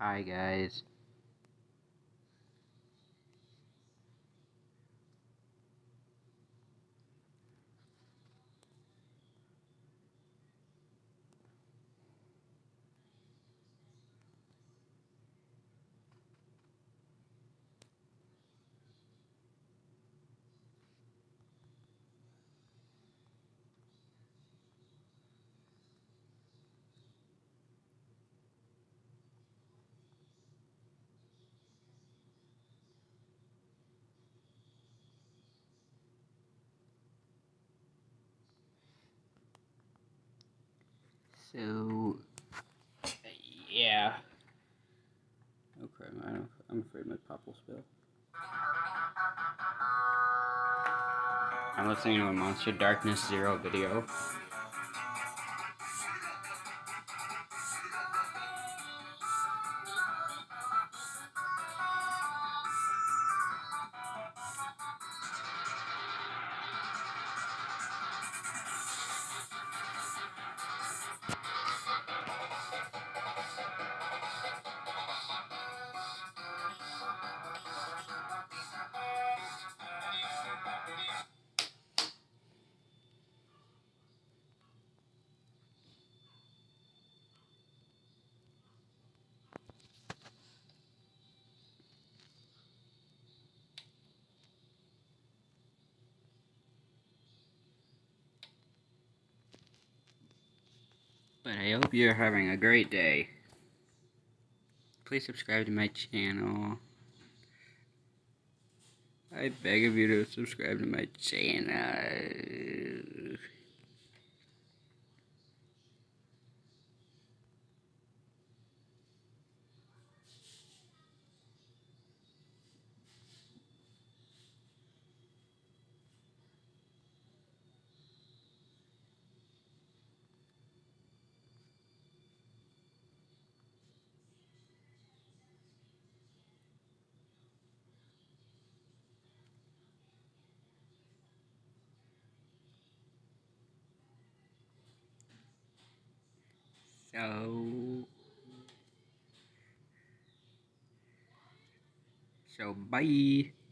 Hi guys. So, yeah. Okay, man, I'm afraid my pop will spill. I'm listening to a Monster Darkness Zero video. But I hope you're having a great day. Please subscribe to my channel. I beg of you to subscribe to my channel. So bye.